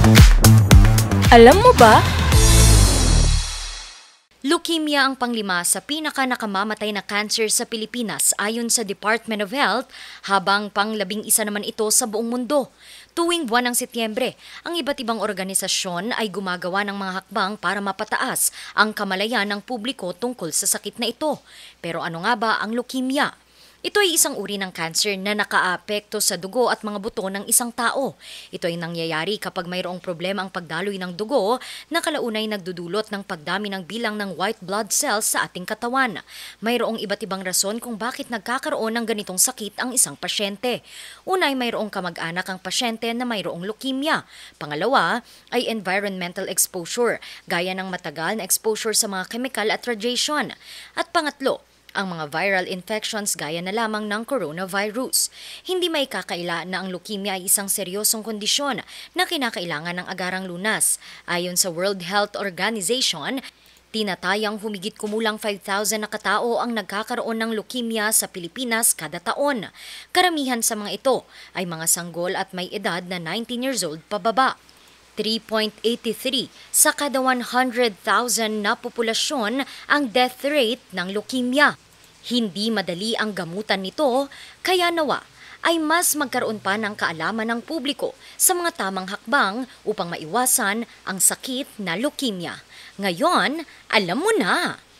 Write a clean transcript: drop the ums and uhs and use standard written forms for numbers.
Alam mo ba? Leukemia ang panglima sa pinaka-nakamamatay na cancer sa Pilipinas ayon sa Department of Health, habang pang-11 naman ito sa buong mundo. Tuwing buwan ng Setyembre, ang iba't ibang organisasyon ay gumagawa ng mga hakbang para mapataas ang kamalayan ng publiko tungkol sa sakit na ito. Pero ano nga ba ang leukemia? Ito ay isang uri ng cancer na nakaapekto sa dugo at mga buto ng isang tao. Ito ay nangyayari kapag mayroong problema ang pagdaloy ng dugo na kalaunay nagdudulot ng pagdami ng bilang ng white blood cells sa ating katawan. Mayroong iba't ibang rason kung bakit nagkakaroon ng ganitong sakit ang isang pasyente. Una ay mayroong kamag-anak ang pasyente na mayroong leukemia. Pangalawa ay environmental exposure, gaya ng matagal na exposure sa mga chemical at radiation. At pangatlo, ang mga viral infections gaya na lamang ng coronavirus. Hindi may kakaila na ang leukemia ay isang seryosong kondisyon na kinakailangan ng agarang lunas. Ayon sa World Health Organization, tinatayang humigit kumulang 5,000 na katao ang nagkakaroon ng leukemia sa Pilipinas kada taon. Karamihan sa mga ito ay mga sanggol at may edad na 19 years old pababa. 3.83 sa kada 100,000 na populasyon ang death rate ng leukemia. Hindi madali ang gamutan nito, kaya nawa ay mas magkaroon pa ng kaalaman ng publiko sa mga tamang hakbang upang maiwasan ang sakit na leukemia. Ngayon, alam mo na!